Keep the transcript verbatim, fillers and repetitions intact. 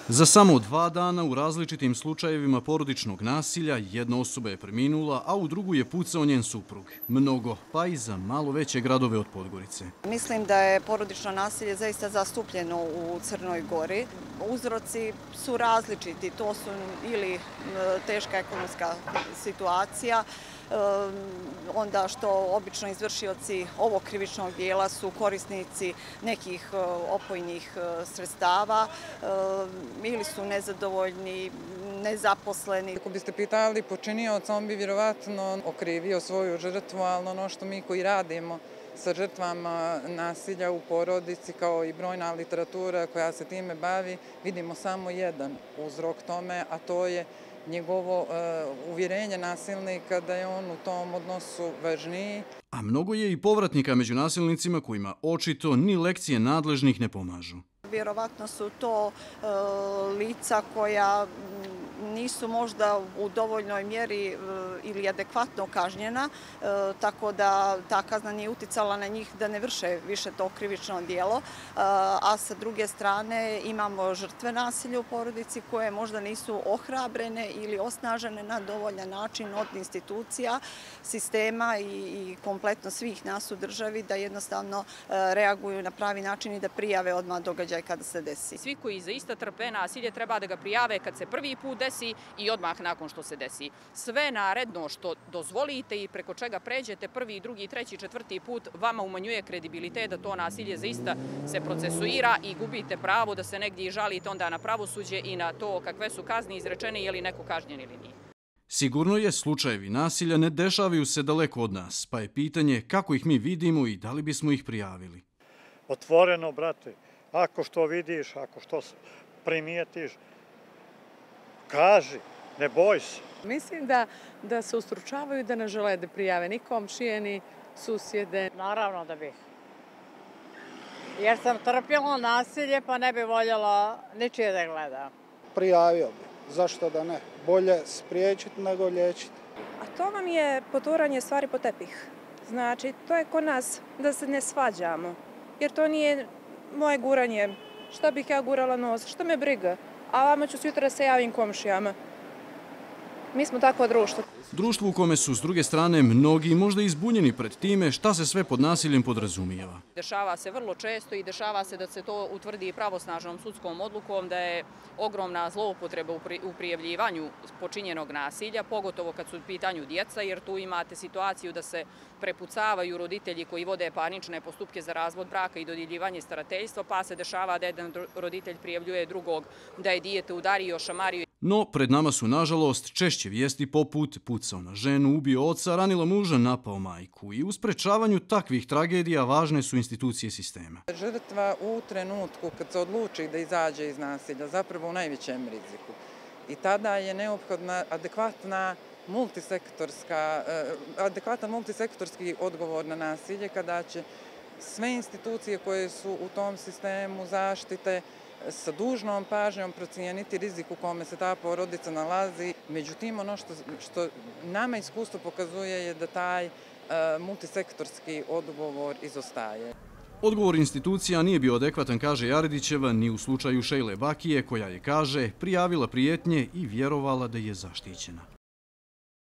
Za samo dva dana u različitim slučajevima porodičnog nasilja jedna osoba je preminula, a u drugu je pucao njen suprug. Mnogo, pa i za malo veće gradove od Podgorice. Mislim da je porodično nasilje zaista zastupljeno u Crnoj Gori. Uzroci su različiti. To su ili teška ekonomska situacija, onda što obično izvršioci ovog krivičnog dijela su korisnici nekih opojnih sredstava ili su nezadovoljni, nezaposleni. Ako biste pitali počinioca, on bi vjerovatno okrivio svoju žrtvu, ali ono što mi koji radimo sa žrtvama nasilja u porodici, kao i brojna literatura koja se time bavi, vidimo samo jedan uzrok tome, a to je njegovo uvjerenje nasilnika da je on u tom odnosu važniji. A mnogo je i povratnika među nasilnicima kojima očito ni lekcije nadležnih ne pomažu. Vjerovatno su to lica koja nisu možda u dovoljnoj mjeri ili adekvatno kažnjena, tako da ta kazna nije uticala na njih da ne vrše više to krivično djelo, a sa druge strane imamo žrtve nasilja u porodici koje možda nisu ohrabrene ili osnažene na dovoljan način od institucija, sistema i kompletno svih nas u državi da jednostavno reaguju na pravi način i da prijave odmah događaj kada se desi. Svi koji zaista trpe nasilje treba da ga prijave kad se prvi put desi i odmah nakon što se desi. Sve naredno što dozvolite i preko čega pređete prvi, drugi, treći, četvrti put vama umanjuje kredibilitet da to nasilje zaista se procesuira i gubite pravo da se negdje žalite onda na pravosuđe i na to kakve su kazne izrečene, je li neko kažnjen ili nije. Sigurno je, slučajevi nasilja ne dešavaju se daleko od nas, pa je pitanje kako ih mi vidimo i da li bismo ih prijavili. Otvoreno, brate, ako što vidiš, ako što primijetiš, kaži, ne boj se. Mislim da, da se ustručavaju da ne žele da prijave ni komšije, ni susjede. Naravno da bih. Jer sam trpjela nasilje pa ne bi voljela ničije da gleda. Prijavio bi. Zašto da ne? Bolje spriječiti nego liječiti. A to vam je poturanje stvari po tepih. Znači, to je kod nas da se ne svađamo. Jer to nije moje guranje. Šta bih ja gurala nos? Šta me briga? A vama ću sutra da se javim komšijama. Mi smo takvo društvo. Društvo u kome su s druge strane mnogi možda izbunjeni pred time šta se sve pod nasiljem podrazumijeva. Dešava se vrlo često i dešava se da se to utvrdi pravosnažnom sudskom odlukom da je ogromna zloupotreba u prijavljivanju počinjenog nasilja, pogotovo kad su u pitanju djeca, jer tu imate situaciju da se prepucavaju roditelji koji vode parnične postupke za razvod braka i dodjeljivanje starateljstva, pa se dešava da jedan roditelj prijavljuje drugog da je dijete udario, šamario. No, pred nama su, nažalost, češće vijesti poput pucao na ženu, ubio oca, ranila muža, napao majku. I u sprečavanju takvih tragedija važne su institucije sistema. Žrtva u trenutku kad se odluči da izađe iz nasilja, zapravo u najvećem riziku. I tada je neophodna adekvatna multisektorska, adekvatan multisektorski odgovor na nasilje kada će sve institucije koje su u tom sistemu zaštite sa dužnom pažnjom procijeniti rizik u kome se ta porodica nalazi. Međutim, ono što, što nama iskustvo pokazuje je da taj uh, multisektorski odgovor izostaje. Odgovor institucija nije bio adekvatan, kaže Jaredićeva, ni u slučaju Šejle Bakije, koja je, kaže, prijavila prijetnje i vjerovala da je zaštićena.